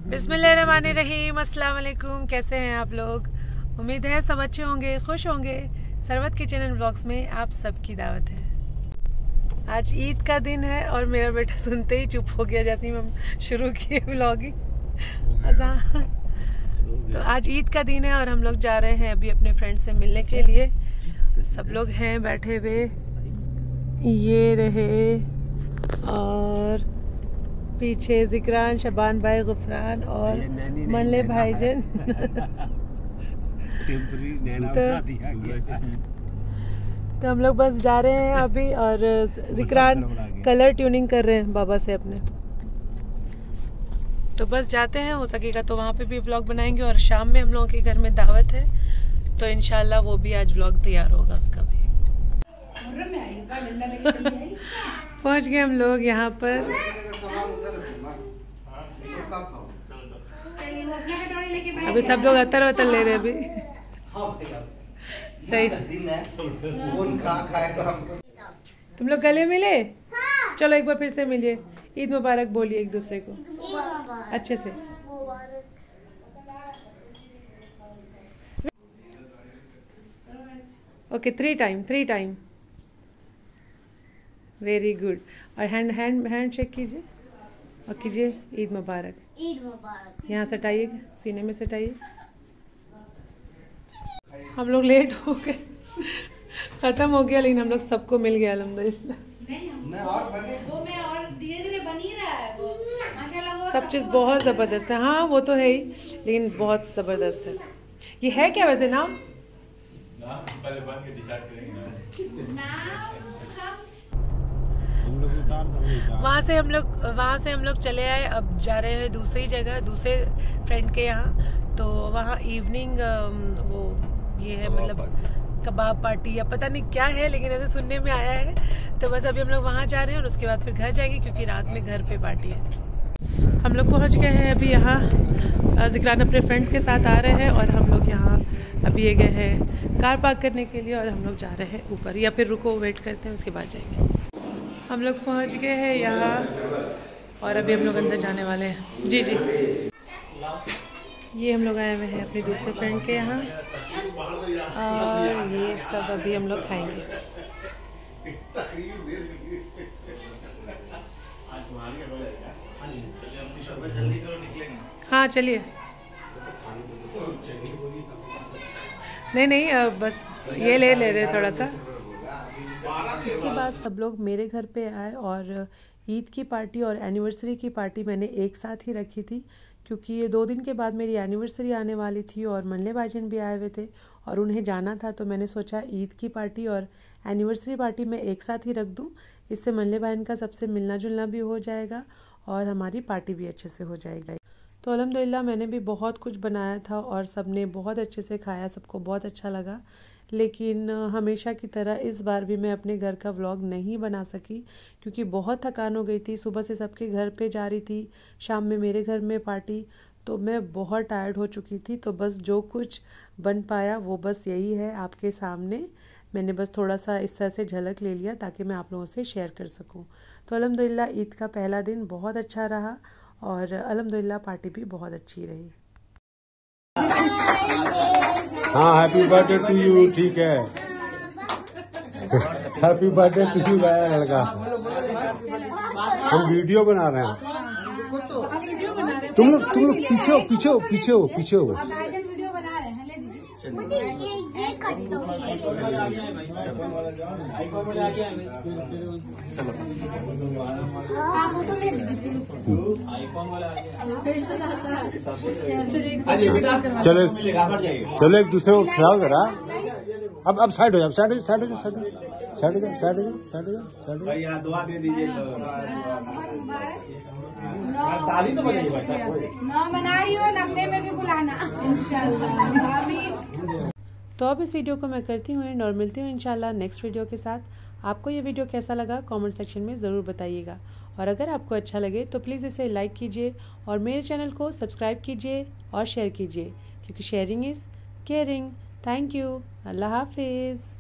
बिस्मिल्लाहिर्रहमानिर्रहीम, अस्सलाम वालेकुम। कैसे हैं आप लोग? उम्मीद है सब अच्छे होंगे, खुश होंगे। सरवत किचन एंड व्लॉग्स में आप सबकी दावत है। आज ईद का दिन है और मेरा बेटा सुनते ही चुप हो गया जैसे ही हम शुरू किए व्लॉगिंग। तो आज ईद का दिन है और हम लोग जा रहे हैं अभी अपने फ्रेंड से मिलने के लिए। सब लोग हैं बैठे हुए, ये रहे, और पीछे जिक्रान, शबान भाई, गुफरान और मनले भाईजन। तो हम लोग बस जा रहे हैं अभी, और जिक्रान कलर ट्यूनिंग कर रहे हैं बाबा से अपने। तो बस जाते हैं, हो सकेगा तो वहाँ पे भी व्लॉग बनाएंगे। और शाम में हम लोगों के घर में दावत है, तो इंशाल्लाह वो भी आज व्लॉग तैयार होगा उसका भी। पहुँच गए हम लोग यहाँ पर। अभी सब लोग अतर वतर ले रहे अभी। सही। तुम लोग गले मिले? चलो एक बार फिर से मिलिए, ईद मुबारक बोलिए एक दूसरे को अच्छे से। Okay, 3 time. Very good. और हैंड शेक कीजिए और कीजिए ईद मुबारक। ईद मुबारक। यहाँ सटाइए, सीने में सटाइए। हम लोग लेट हो गए, खत्म हो गया, लेकिन हम लोग सबको मिल गया अल्हम्दुलिल्लाह। धीरे-धीरे बन ही रहा है वो, माशाल्लाह। सब चीज़ बहुत ज़बरदस्त है। हाँ वो तो है ही, लेकिन बहुत ज़बरदस्त है। ये है क्या वैसे नाम? पहले बन के डिसाइड करेंगे ना। वहाँ से हम लोग चले आए। अब जा रहे हैं दूसरी जगह, दूसरे फ्रेंड के यहाँ। तो वहाँ इवनिंग वो ये है, मतलब कबाब पार्टी या पता नहीं क्या है, लेकिन ऐसे सुनने में आया है। तो बस अभी हम लोग वहाँ जा रहे हैं और उसके बाद फिर घर जाएंगे, क्योंकि रात में घर पे पार्टी है। हम लोग पहुँच गए हैं अभी यहाँ। जिक्रान अपने फ्रेंड्स के साथ आ रहे हैं और हम लोग यहाँ अभी ये गए हैं कार पार्क करने के लिए, और हम लोग जा रहे हैं ऊपर। या फिर रुको, वेट करते हैं, उसके बाद जाएंगे। हम लोग पहुँच गए हैं यहाँ और अभी हम लोग अंदर जाने वाले हैं। जी। ये हम लोग आए हुए हैं अपने दूसरे फ्रेंड के यहाँ, और ये सब अभी हम लोग खाएंगे। हाँ चलिए। नहीं, बस ये ले रहे थोड़ा सा। इसके बाद सब लोग मेरे घर पे आए, और ईद की पार्टी और एनिवर्सरी की पार्टी मैंने एक साथ ही रखी थी, क्योंकि ये 2 दिन के बाद मेरी एनिवर्सरी आने वाली थी और मनले भाईजन भी आए हुए थे और उन्हें जाना था। तो मैंने सोचा ईद की पार्टी और एनिवर्सरी पार्टी मैं एक साथ ही रख दूं। इससे मनले भाईजन का सबसे मिलना जुलना भी हो जाएगा और हमारी पार्टी भी अच्छे से हो जाएगी। तो अल्हम्दुलिल्लाह मैंने भी बहुत कुछ बनाया था और सबने बहुत अच्छे से खाया, सबको बहुत अच्छा लगा। लेकिन हमेशा की तरह इस बार भी मैं अपने घर का व्लॉग नहीं बना सकी, क्योंकि बहुत थकान हो गई थी। सुबह से सबके घर पे जा रही थी, शाम में मेरे घर में पार्टी, तो मैं बहुत टायर्ड हो चुकी थी। तो बस जो कुछ बन पाया वो बस यही है आपके सामने। मैंने बस थोड़ा सा इस तरह से झलक ले लिया ताकि मैं आप लोगों से शेयर कर सकूं। तो अल्हम्दुलिल्लाह ईद का पहला दिन बहुत अच्छा रहा और अल्हम्दुलिल्लाह पार्टी भी बहुत अच्छी रही। हाँ, हैप्पी बर्थडे टू यू। ठीक है, हैप्पी बर्थडे टू यू गाया लड़का। हम वीडियो बना रहे हैं। तुम लोग पीछे हो। वीडियो बना रहे हैं, ले दीजिए मुझे ये कट दो। फोटो ले दीजिए। चलो एक दूसरे को खिलाओ जरा। अब साइड हो जाओ, साइड भैया दुआ दे दीजिए। ताली तो बनेगी भाई साहब। ना बना रही हो, 90 में भी बुलाना इंशाल्लाह। आमीन। तो अब इस वीडियो को मैं करती हूँ एंड और मिलती हूँ इंशाल्लाह नेक्स्ट वीडियो के साथ। आपको ये वीडियो कैसा लगा कमेंट सेक्शन में ज़रूर बताइएगा, और अगर आपको अच्छा लगे तो प्लीज़ इसे लाइक कीजिए और मेरे चैनल को सब्सक्राइब कीजिए और शेयर कीजिए, क्योंकि sharing is caring. Thank you. अल्लाह हाफिज़।